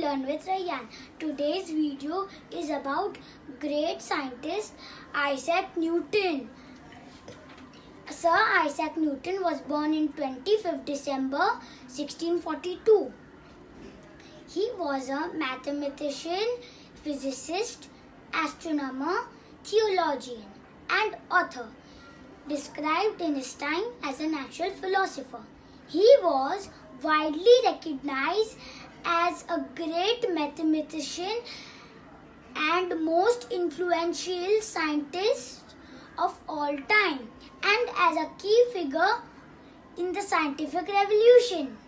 Learn with Rayyan. Today's video is about great scientist Isaac Newton. Sir Isaac Newton was born in 25th December 1642. He was a mathematician, physicist, astronomer, theologian and author, described in his time as a natural philosopher. He was widely recognized as a great mathematician and most influential scientist of all time, and as a key figure in the scientific revolution.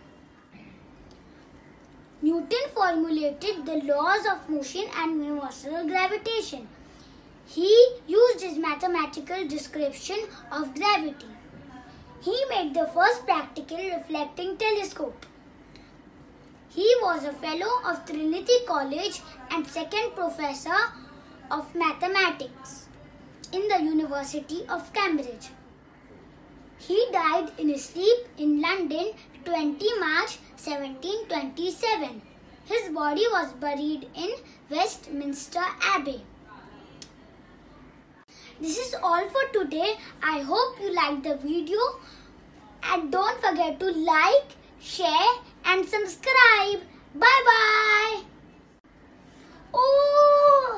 Newton formulated the laws of motion and universal gravitation. He used his mathematical description of gravity. He made the first practical reflecting telescope. He was a fellow of Trinity College and second professor of mathematics in the University of Cambridge. He died in his sleep in London 20 March 1727. His body was buried in Westminster Abbey. This is all for today. I hope you liked the video and don't forget to like, share and subscribe. Bye bye. Oh,